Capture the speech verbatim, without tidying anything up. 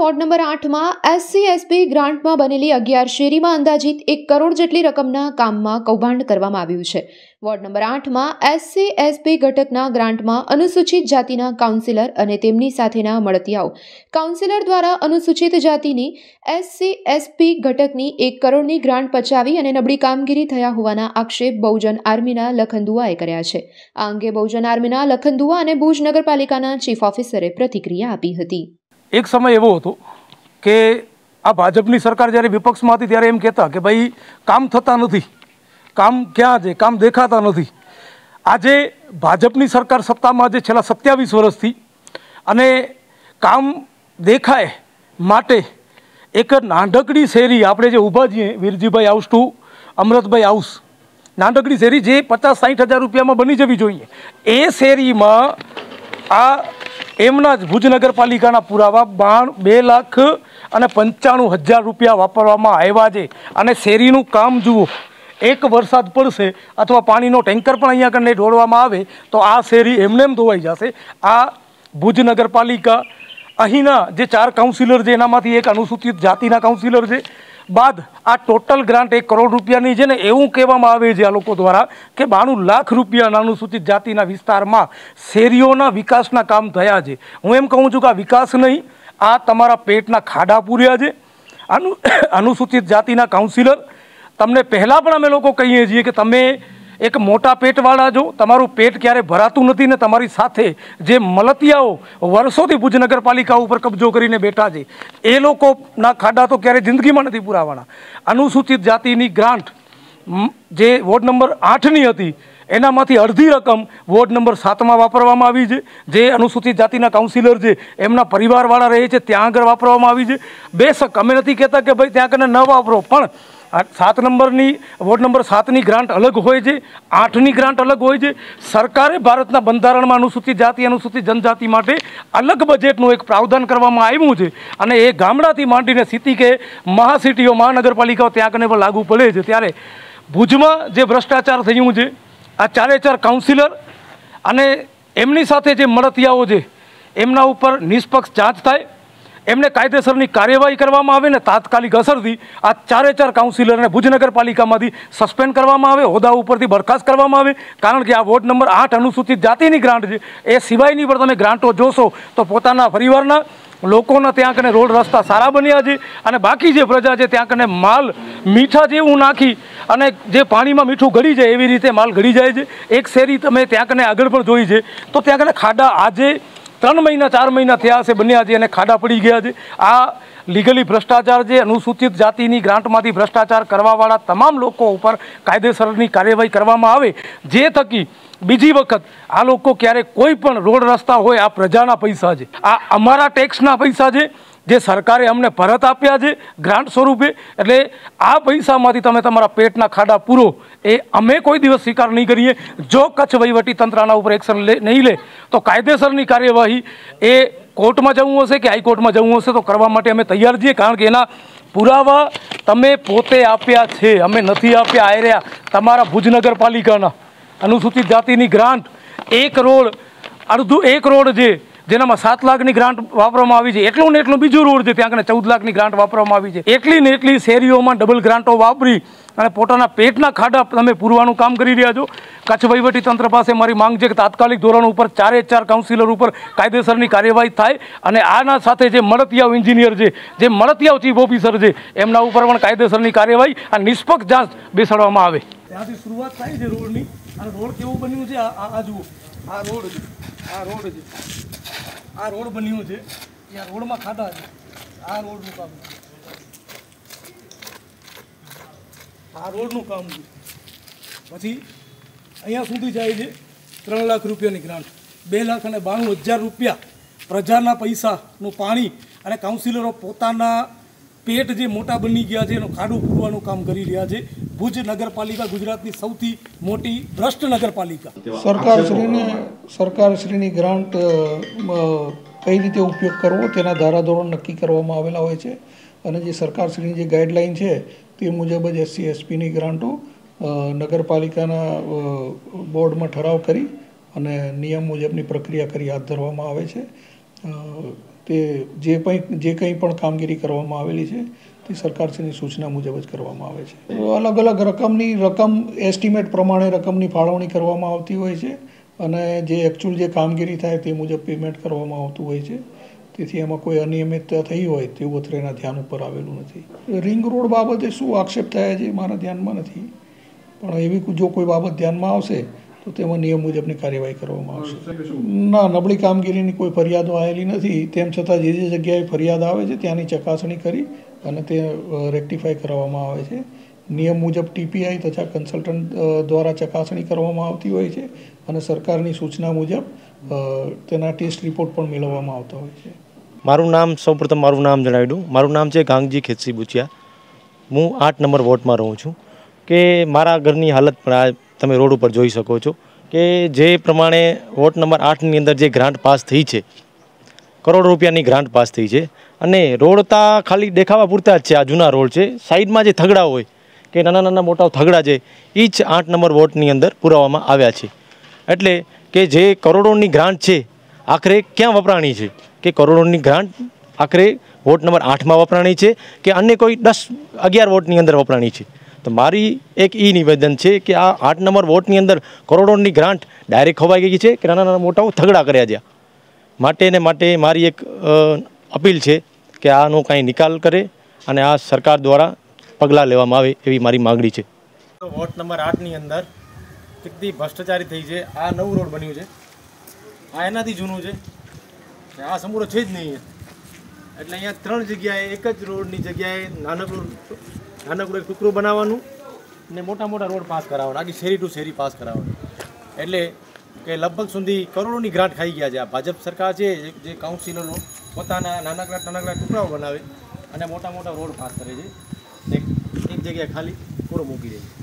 Ward number आठ में SC SP grant में बनेली अगियार शेरी में अंदाजित एक करोड़ जेटली रकमना काम में कौभांड करवामां आव्युं छे। वोर्ड नंबर आठ में एससी एसपी घटकना ग्रांट में अनुसूचित जातिना काउंसिलर अने तेमनी साथेना मळतियाओ काउंसिलर द्वारा अनुसूचित जातिनी एससी एसपी घटकनी एक करोड़नी ग्रांट पचावी अने नबળી कामगीरी थया होवाना आक्षेप बहुजन आर्मीना लखन दुआए कर्या छे। आ अंगे बहुजन आर्मीना लखन दुआ अने भुज नगरपालिकाना चीफ ऑफिसरे प्रतिक्रिया आपी हती। एक समय एवो हतो के आ भाजपनी सरकार ज्यारे विपक्षमां हती त्यारे एम कहेता के भाई काम थता नथी, काम क्यां छे, काम देखाता नथी। आजे भाजपनी सरकार सत्तामां जे छेल्ला सत्यावीस वर्षथी अने काम देखाय माटे एक नानकड़ी शेरी आपणे जे ऊभा छीए Virjibhai house to Amrutbhai house नानकड़ी शेरी जे पचास साठ हज़ार रुपया में बनी जवी जोईए ए शेरी में आ एमना ज भुज नगरपालिकाना पुरावा बाण बे लाख अने पंचाणु हज़ार रुपया वापरवामां आव्या छे अने शेरीनुं काम जुओ। एक वरसाद पड़शे अथवा पाणीनो टेंकर पण अहींया कने ढोळवामां आवे तो आ शेरी एमनेम धोवाई जशे। आ भुज नगरपालिका अहींना जे चार काउंसिलर छे एनामांथी एक अनुसूचित जातिना काउंसिलर छे बाद आ टोटल ग्रांट एक करोड़ रुपयानी छे ने एवुं कहेवामां आवे छे आ लोको द्वारा के बाणु लाख रुपयाना अनुसूचित जातिना विस्तारमां शेरीओना विकासना काम थया छे। हुं एम कहूं छुं के आ विकास नहीं, आ तमारा पेटना खाडा पूर्या छे। अनु अनुसूचित जातिना काउंसिलर तमने पहला पण अमे लोको कहीए छीए के तमे एक मोटा पेटवाळा जो तमारुं पेट क्यारे भरातुं नथी ने तमारी साथे जे मलतियाओ वर्षोथी भुज नगरपालिका उपर कब्जो करीने बेठा छे ए लोकोना खाडा तो क्यारे जिंदगीमां नथी पूरावाना। अनुसूचित जातिनी ग्रांट जे वोर्ड नंबर आठ नी हती एनामांथी अर्धी रकम वोर्ड नंबर सात में वापरवामां आवी छे। जे अनुसूचित जातिना काउंसिलर छे एमना परिवारवाळा रहे छे त्यां आगळ वापरवामां आवी छे। बेशक अमे नथी कहेता के भाई त्यां कने न वापरो पण सात नंबरनी वोर्ड नंबर सातनी ग्रांट अलग होय छे, आठनी ग्रांट अलग होय छे। सरकारे भारतना बंधारणमां अनुसूचित जाति अनुसूचित जनजाति माटे अलग बजेटनुं एक प्रावधान करवामां आव्युं छे अने ए गामडाथी मांडीने सिटी के महासिटीओ महानगरपालिकाओ त्यां कने पण लागू पड़े छे। त्यारे भुजमां जे भ्रष्टाचार थयुं छे आ चारे चार काउंसिलर अने एमनी साथे जे मळतियाओ छे एमना उपर निष्पक्ष जांच थाय, एमने कायदेसरनी कार्यवाही करवामां आवे ने तात्कालिक असरथी आ चारे चार काउंसिलरने भुज नगरपालिकामांथी सस्पेन्ड करवामां आवे, होद्दा उपरथी बरखास्त करवामां आवे। कारण के आ वोर्ड नंबर आठ अनुसूचित जातिनी ग्रांट छे ए सिवायनी पर तमे ग्रांटो जोशो तो पोताना परिवारना लोकोना त्यां कने रोड रस्ता सारा बन्या छे अने बाकी जे प्रजा छे त्यां कने माल मीठा जेवुं नाखी अने जे पाणीमां मीठुं गળી जाय एवी रीते माल गળી जाय छे। एक शेरी तमे त्यां कने आगळ पण जोई छे तो त्यां कने खाडा आजे त्रण महीना चार महीना थया हशे बन्या छे अने खाडा पड़ी गया छे। आ लीगली भ्रष्टाचार जे अनुसूचित जातिनी ग्रांटमांथी भ्रष्टाचार करवावाळा तमाम लोको उपर कायदेसरनी कार्यवाही करवामां आवे जे थकी बीजी वखत आ लोको क्यारे कोई पण रोड रस्ता होय आ प्रजाना पैसा छे, आ अमारा टेक्सना पैसा छे जे सरकारे अमने परत आप्या छे ग्रांट स्वरूपे। एटले आ पैसामांथी तमे तमारा पेटना खाडा पूरो ए अमे कोई दिवस स्वीकार नहीं करीए। जो कच्छ वहीवटी तंत्रना उपर एक्शन ले नहीं ले तो कायदेसरनी कार्यवाही ए कोर्टमां जवुं हशे के हाईकोर्टमां जवुं हशे तो करवा माटे अमे तैयार छीए। कारण के एना पुरावा तमे पोते आप्या छे, अमे नथी आप्या। आ रह्या तमारा भुज नगरपालिकाना अनुसूचित जातिनी ग्रांट एक करोड़ अर्धु एक करोड़ जे जेनामां सात लाखनी ग्रांट वापरवामां आवी छे एटલું ને એટલું બીજું રોડ છે ત્યાં કને ચૌદ લાખની ગ્રાન્ટ વાપરવામાં આવી છે। એટલી ને એટલી શેરીઓમાં ડબલ ગ્રાન્ટો વાપરી અને પોતાના પેટના ખાડા તમે પૂરવાનું કામ કરી રહ્યા છો। કચ્છ વહીવટી તંત્ર પાસે મારી માંગ છે કે તાત્કાલિક ધોરણ ઉપર ચારે ચાર કાઉન્સિલર ઉપર કાયદેસરની કાર્યવાહી થાય અને આના સાથે જે મળતિયાઓ એન્જિનિયર છે જે મળતિયાઓ ચીફ ઓફિસર છે એમના ઉપર પણ કાયદેસરની કાર્યવાહી અને નિષ્પક્ષ જાંચ બેસાડવામાં આવે। ત્યાંથી શરૂઆત થાય છે રોડની અને રોડ કેવું બન્યું છે આ જુઓ આ રોડ છે આ રોડ છે आ रोड बन्यु छे या रोड में खाडा छे आ रोड नु काम आ रोड नु काम छे पछी अहींया सुधी जाय छे त्रण लाख रुपयानी ग्रांट बे लाख अने बाणु हज़ार रुपया प्रजाना पैसा नु पाणी अने काउंसिलरो पोताना पेट जे मोटा बनी गया है खाडू पूरवानुं काम करी रह्या छे। भुज नगरपालिका गुजरातनी सौथी मोटी भ्रष्ट नगरपालिका। सरकारश्रीने सरकारश्रीनी ग्रांट कई रीते उपयोग करवो तेना धाराधोरण नक्की करवामां आवेला होय छे अने जे सरकारश्रीनी जे गाइडलाइन छे ते मुजब ज एससी एसपीनी ग्रांटो नगरपालिकाना बोर्ड में ठराव करी અને નિયમ મુજબની પ્રક્રિયા કરી હાથ ધરવામાં આવે છે। તે જે કંઈ જે કંઈ પણ કામગીરી કરવામાં આવેલી છે તે સરકારશ્રીની સૂચના મુજબ જ કરવામાં આવે છે. અલગ અલગ રકમની રકમ એસ્ટિમેટ પ્રમાણે રકમની ફાળવણી કરવામાં આવતી હોય છે અને જે એકચ્યુઅલ જે કામગીરી થાય તે મુજબ પેમેન્ટ કરવામાં આવતું હોય છે. તેથી એમાં કોઈ અનિયમિતતા થઈ હોય તેવું અત્યારે એના ધ્યાન ઉપર આવેલું નથી. રિંગ રોડ બાબતે શું આક્ષેપ થયા છે મારા ધ્યાનમાં નથી, પણ એવી જો કોઈ બાબત ધ્યાનમાં આવશે તો તેમાં નિયમ મુજબની કાર્યવાહી કરવામાં આવશે. ના, નબળી કામગીરીની કોઈ ફરિયાદો આવેલી નથી. તેમ છતાં જે જે જગ્યાએ ફરિયાદ આવે છે ત્યાંની ચકાસણી કરી અને તે રેક્ટિફાઈ કરવામાં આવે છે. નિયમ મુજબ ટીપીઆઈ તથા કન્સલ્ટન્ટ દ્વારા ચકાસણી કરવામાં આવતી હોય છે અને સરકારની સૂચના મુજબ તેના ટેસ્ટ રિપોર્ટ પણ મેળવવામાં આવતા હોય છે. મારું નામ સૌપ્રથમ મારું નામ જણાવી દઉં. મારું નામ છે ગાંગજી ખેતસી બુચિયા. હું આઠ નંબર વોર્ડમાં રહું છું. કે મારા ઘરની હાલત પણ આ તમે રોડ ઉપર જોઈ શકો છો કે જે પ્રમાણે વોર્ડ નંબર આઠની અંદર જે ગ્રાન્ટ પાસ થઈ છે, કરોડ રૂપિયાની ગ્રાન્ટ પાસ થઈ છે અને રોડ તા ખાલી દેખાવા પૂરતા જ છે. આ જૂના રોડ છે. સાઈડમાં જે થગડા હોય કે નાના નાના મોટા થગડા છે એ જ આઠ નંબર વોર્ડની અંદર પુરાવવામાં આવ્યા છે. એટલે કે જે કરોડોની ગ્રાન્ટ છે આખરે ક્યાં વપરાણી છે, કે કરોડોની ગ્રાન્ટ આખરે વોર્ડ નંબર આઠમાં વપરાણી છે કે અન્ય કોઈ દસ અગિયાર વોર્ડની અંદર વપરાણી છે. તો મારી એક એ નિવેદન છે કે આ આઠ નંબર વોર્ડની અંદર કરોડોની ગ્રાન્ટ ડાયરેક્ટ ખવાઈ ગઈ છે કે નાના નાના મોટાઓ થગડા કર્યા છે. માટે ને માટે મારી એક અપીલ છે કે આનો કાંઈ નિકાલ કરે અને આ સરકાર દ્વારા પગલાં લેવામાં આવે એવી મારી માગણી છે. વોર્ડ નંબર આઠની અંદર કેટલી ભ્રષ્ટાચારી થઈ છે. આ નવું રોડ બન્યું છે, આ એનાથી જૂનું છે, આ સમૂરો છે જ નહીં. એટલે અહીંયા ત્રણ જગ્યાએ એક જ રોડની જગ્યાએ નાનકડું નાનકડું એક ટુકડું બનાવવાનું ને મોટા મોટા રોડ પાસ કરાવવાનું, આખી શેરી ટુ શેરી પાસ કરાવવાનું. એટલે કે લગભગ સુધી કરોડોની ગ્રાન્ટ ખાઈ ગયા છે. આ ભાજપ સરકાર છે જે કાઉન્સિલરો પોતાના નાનકડા નાનકડા ટુકડાઓ બનાવે અને મોટા મોટા રોડ પાસ કરે છે, એક એક જગ્યાએ ખાલી પૂરો મૂકી દે છે.